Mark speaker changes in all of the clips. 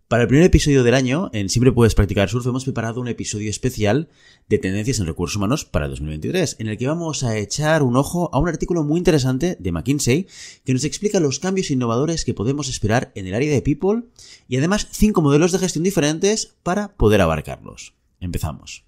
Speaker 1: Para el primer episodio del año, en Siempre Puedes Practicar Surf, hemos preparado un episodio especial de tendencias en recursos humanos para el 2023, en el que vamos a echar un ojo a un artículo muy interesante de McKinsey que nos explica los cambios innovadores que podemos esperar en el área de People y además 5 modelos de gestión diferentes para poder abarcarlos. Empezamos.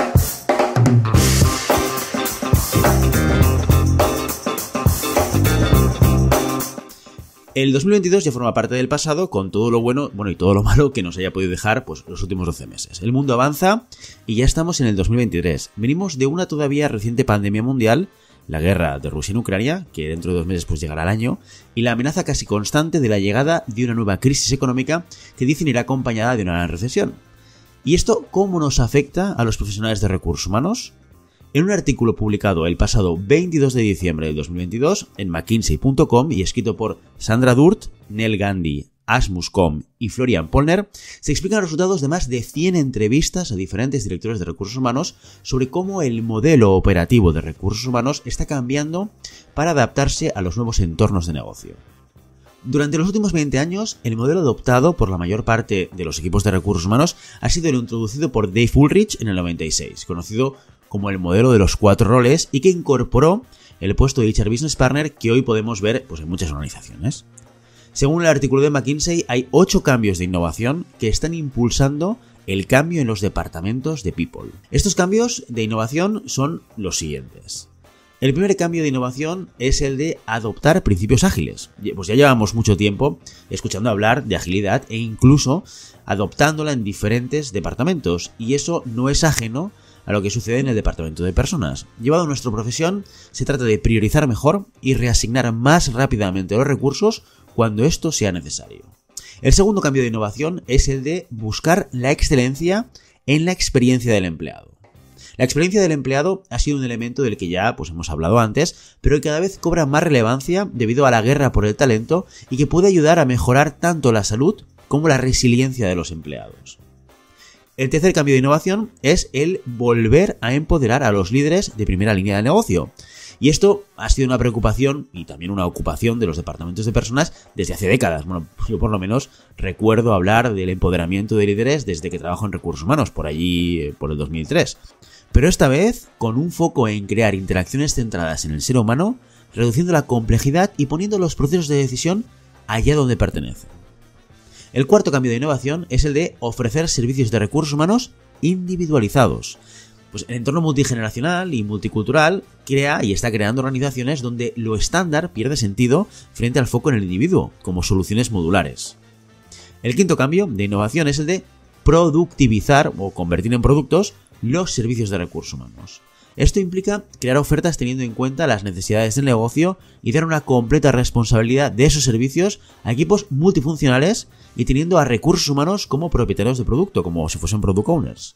Speaker 1: El 2022 ya forma parte del pasado con todo lo bueno y todo lo malo que nos haya podido dejar los últimos 12 meses. El mundo avanza y ya estamos en el 2023. Venimos de una todavía reciente pandemia mundial, la guerra de Rusia en Ucrania, que dentro de 2 meses llegará al año, y la amenaza casi constante de la llegada de una nueva crisis económica que dicen irá acompañada de una gran recesión. ¿Y esto cómo nos afecta a los profesionales de recursos humanos? En un artículo publicado el pasado 22 de diciembre del 2022 en mckinsey.com y escrito por Sandra Durt, Nell Gandhi, Asmus Com y Florian Pollner, se explican los resultados de más de 100 entrevistas a diferentes directores de recursos humanos sobre cómo el modelo operativo de recursos humanos está cambiando para adaptarse a los nuevos entornos de negocio. Durante los últimos 20 años, el modelo adoptado por la mayor parte de los equipos de recursos humanos ha sido el introducido por Dave Ulrich en el 96, conocido como el modelo de los 4 roles y que incorporó el puesto de HR Business Partner que hoy podemos ver en muchas organizaciones. Según el artículo de McKinsey, hay 8 cambios de innovación que están impulsando el cambio en los departamentos de People. Estos cambios de innovación son los siguientes. El primer cambio de innovación es el de adoptar principios ágiles. Ya llevamos mucho tiempo escuchando hablar de agilidad e incluso adoptándola en diferentes departamentos, y eso no es ajeno a lo que sucede en el departamento de personas. Llevado a nuestra profesión, se trata de priorizar mejor y reasignar más rápidamente los recursos cuando esto sea necesario. El segundo cambio de innovación es el de buscar la excelencia en la experiencia del empleado. La experiencia del empleado ha sido un elemento del que ya hemos hablado antes, pero que cada vez cobra más relevancia debido a la guerra por el talento y que puede ayudar a mejorar tanto la salud como la resiliencia de los empleados. El tercer cambio de innovación es el volver a empoderar a los líderes de primera línea de negocio. Y esto ha sido una preocupación y también una ocupación de los departamentos de personas desde hace décadas. Yo por lo menos recuerdo hablar del empoderamiento de líderes desde que trabajo en recursos humanos, por allí, por el 2003. Pero esta vez con un foco en crear interacciones centradas en el ser humano, reduciendo la complejidad y poniendo los procesos de decisión allá donde pertenecen. El cuarto cambio de innovación es el de ofrecer servicios de recursos humanos individualizados. El entorno multigeneracional y multicultural crea y está creando organizaciones donde lo estándar pierde sentido frente al foco en el individuo, como soluciones modulares. El quinto cambio de innovación es el de productivizar o convertir en productos los servicios de recursos humanos. Esto implica crear ofertas teniendo en cuenta las necesidades del negocio y dar una completa responsabilidad de esos servicios a equipos multifuncionales y teniendo a recursos humanos como propietarios de producto, como si fuesen product owners.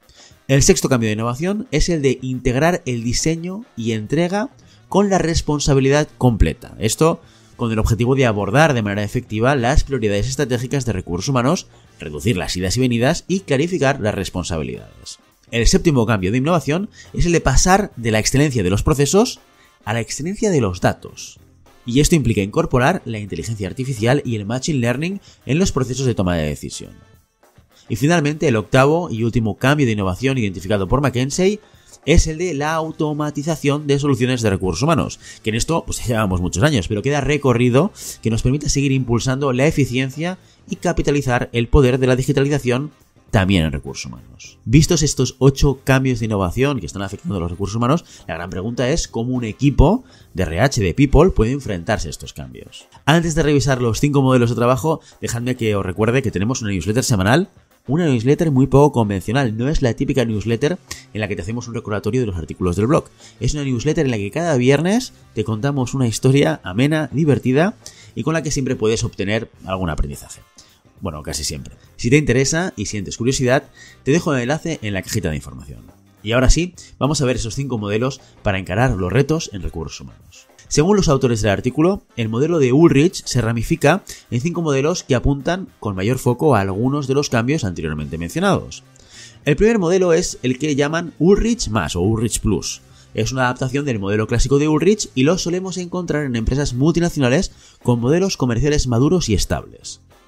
Speaker 1: El sexto cambio de innovación es el de integrar el diseño y entrega con la responsabilidad completa. Esto con el objetivo de abordar de manera efectiva las prioridades estratégicas de recursos humanos, reducir las idas y venidas y clarificar las responsabilidades. El séptimo cambio de innovación es el de pasar de la excelencia de los procesos a la excelencia de los datos. Y esto implica incorporar la inteligencia artificial y el machine learning en los procesos de toma de decisión. Y finalmente, el octavo y último cambio de innovación identificado por McKinsey es el de la automatización de soluciones de recursos humanos, que en esto ya llevamos muchos años, pero queda recorrido que nos permite seguir impulsando la eficiencia y capitalizar el poder de la digitalización también en recursos humanos. Vistos estos 8 cambios de innovación que están afectando a los recursos humanos, la gran pregunta es cómo un equipo de RH de People puede enfrentarse a estos cambios. Antes de revisar los 5 modelos de trabajo, dejadme que os recuerde que tenemos una newsletter semanal, una newsletter muy poco convencional. No es la típica newsletter en la que te hacemos un recordatorio de los artículos del blog. Es una newsletter en la que cada viernes te contamos una historia amena, divertida y con la que siempre puedes obtener algún aprendizaje. Bueno, casi siempre. Si te interesa y sientes curiosidad, te dejo el enlace en la cajita de información. Y ahora sí, vamos a ver esos 5 modelos para encarar los retos en recursos humanos. Según los autores del artículo, el modelo de Ulrich se ramifica en 5 modelos que apuntan con mayor foco a algunos de los cambios anteriormente mencionados. El primer modelo es el que llaman Ulrich más o Ulrich Plus. Es una adaptación del modelo clásico de Ulrich y lo solemos encontrar en empresas multinacionales con modelos comerciales maduros y estables.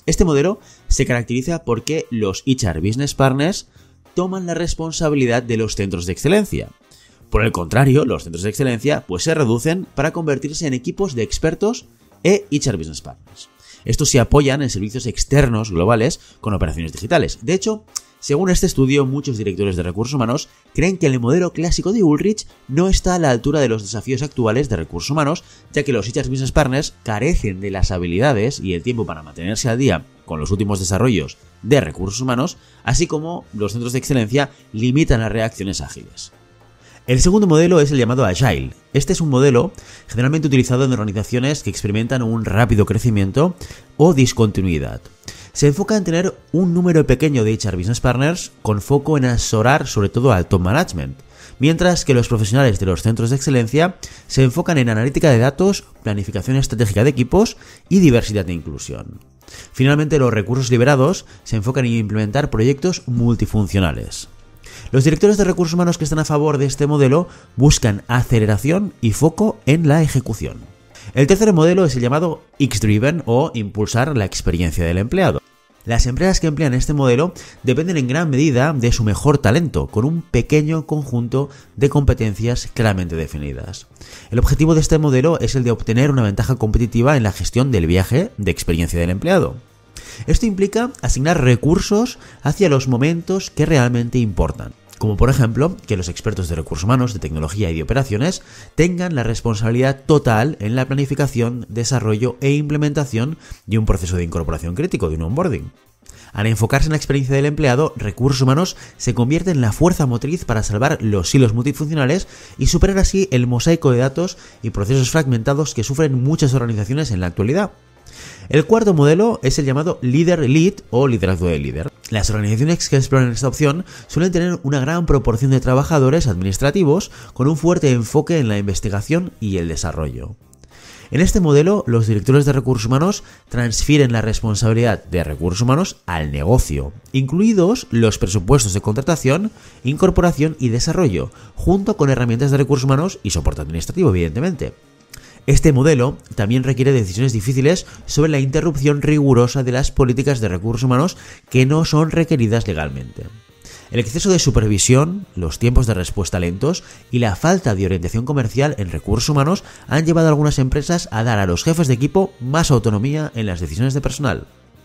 Speaker 1: Este modelo se caracteriza porque los HR Business Partners toman la responsabilidad de los centros de excelencia. Por el contrario, los centros de excelencia pues se reducen para convertirse en equipos de expertos e HR Business Partners. Estos se apoyan en servicios externos globales con operaciones digitales. De hecho, según este estudio, muchos directores de recursos humanos creen que el modelo clásico de Ulrich no está a la altura de los desafíos actuales de recursos humanos, ya que los HR Business Partners carecen de las habilidades y el tiempo para mantenerse al día con los últimos desarrollos de recursos humanos, así como los centros de excelencia limitan las reacciones ágiles. El segundo modelo es el llamado Agile. Este es un modelo generalmente utilizado en organizaciones que experimentan un rápido crecimiento o discontinuidad. Se enfoca en tener un número pequeño de HR Business Partners con foco en asesorar sobre todo al top management, mientras que los profesionales de los centros de excelencia se enfocan en analítica de datos, planificación estratégica de equipos y diversidad e inclusión. Finalmente, los recursos liberados se enfocan en implementar proyectos multifuncionales. Los directores de recursos humanos que están a favor de este modelo buscan aceleración y foco en la ejecución. El tercer modelo es el llamado X-Driven o impulsar la experiencia del empleado. Las empresas que emplean este modelo dependen en gran medida de su mejor talento, con un pequeño conjunto de competencias claramente definidas. El objetivo de este modelo es el de obtener una ventaja competitiva en la gestión del viaje de experiencia del empleado. Esto implica asignar recursos hacia los momentos que realmente importan, como por ejemplo que los expertos de recursos humanos, de tecnología y de operaciones tengan la responsabilidad total en la planificación, desarrollo e implementación de un proceso de incorporación crítico, de un onboarding. Al enfocarse en la experiencia del empleado, recursos humanos se convierte en la fuerza motriz para salvar los silos multifuncionales y superar así el mosaico de datos y procesos fragmentados que sufren muchas organizaciones en la actualidad. El cuarto modelo es el llamado Leader Lead o liderazgo de líder. Las organizaciones que exploran esta opción suelen tener una gran proporción de trabajadores administrativos con un fuerte enfoque en la investigación y el desarrollo. En este modelo, los directores de recursos humanos transfieren la responsabilidad de recursos humanos al negocio, incluidos los presupuestos de contratación, incorporación y desarrollo, junto con herramientas de recursos humanos y soporte administrativo, evidentemente. Este modelo también requiere decisiones difíciles sobre la interrupción rigurosa de las políticas de recursos humanos que no son requeridas legalmente. El exceso de supervisión, los tiempos de respuesta lentos y la falta de orientación comercial en recursos humanos han llevado a algunas empresas a dar a los jefes de equipo más autonomía en las decisiones de personal.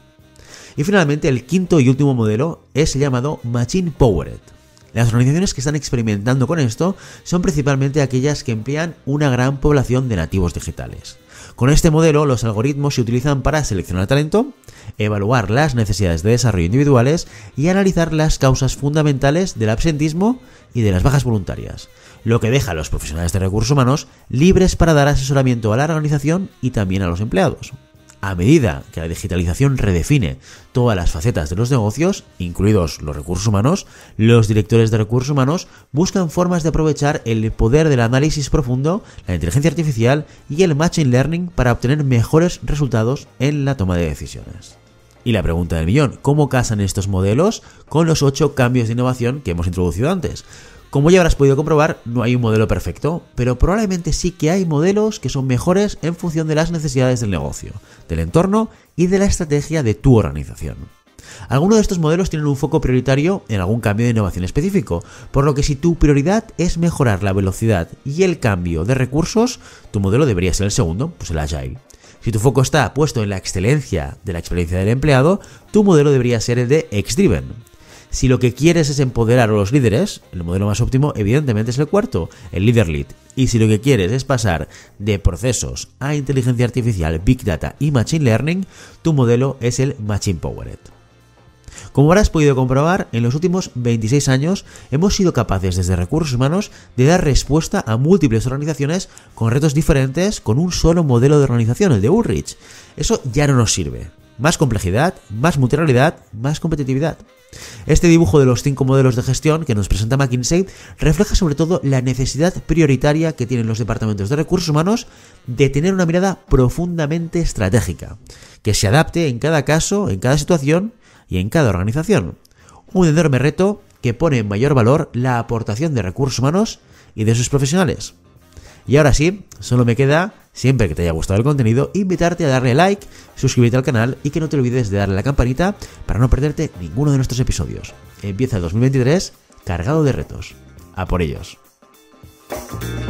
Speaker 1: Y finalmente, el quinto y último modelo es el llamado Machine Powered. Las organizaciones que están experimentando con esto son principalmente aquellas que emplean una gran población de nativos digitales. Con este modelo, los algoritmos se utilizan para seleccionar talento, evaluar las necesidades de desarrollo individuales y analizar las causas fundamentales del absentismo y de las bajas voluntarias, lo que deja a los profesionales de recursos humanos libres para dar asesoramiento a la organización y también a los empleados. A medida que la digitalización redefine todas las facetas de los negocios, incluidos los recursos humanos, los directores de recursos humanos buscan formas de aprovechar el poder del análisis profundo, la inteligencia artificial y el machine learning para obtener mejores resultados en la toma de decisiones. Y la pregunta del millón, ¿cómo casan estos modelos con los 8 cambios de innovación que hemos introducido antes? Como ya habrás podido comprobar, no hay un modelo perfecto, pero probablemente sí que hay modelos que son mejores en función de las necesidades del negocio, del entorno y de la estrategia de tu organización. Algunos de estos modelos tienen un foco prioritario en algún cambio de innovación específico, por lo que si tu prioridad es mejorar la velocidad y el cambio de recursos, tu modelo debería ser el segundo, pues el Agile. Si tu foco está puesto en la excelencia de la experiencia del empleado, tu modelo debería ser el de X-Driven. Si lo que quieres es empoderar a los líderes, el modelo más óptimo evidentemente es el cuarto, el Leader Lead. Y si lo que quieres es pasar de procesos a inteligencia artificial, Big Data y Machine Learning, tu modelo es el Machine Powered. Como habrás podido comprobar, en los últimos 26 años hemos sido capaces desde recursos humanos de dar respuesta a múltiples organizaciones con retos diferentes con un solo modelo de organización, el de Ulrich. Eso ya no nos sirve. Más complejidad, más multirrealidad, más competitividad. Este dibujo de los 5 modelos de gestión que nos presenta McKinsey refleja sobre todo la necesidad prioritaria que tienen los departamentos de recursos humanos de tener una mirada profundamente estratégica, que se adapte en cada caso, en cada situación y en cada organización. Un enorme reto que pone en mayor valor la aportación de recursos humanos y de sus profesionales. Y ahora sí, solo me queda siempre que te haya gustado el contenido, invitarte a darle like, suscribirte al canal y que no te olvides de darle a la campanita para no perderte ninguno de nuestros episodios. Empieza el 2023 cargado de retos. A por ellos.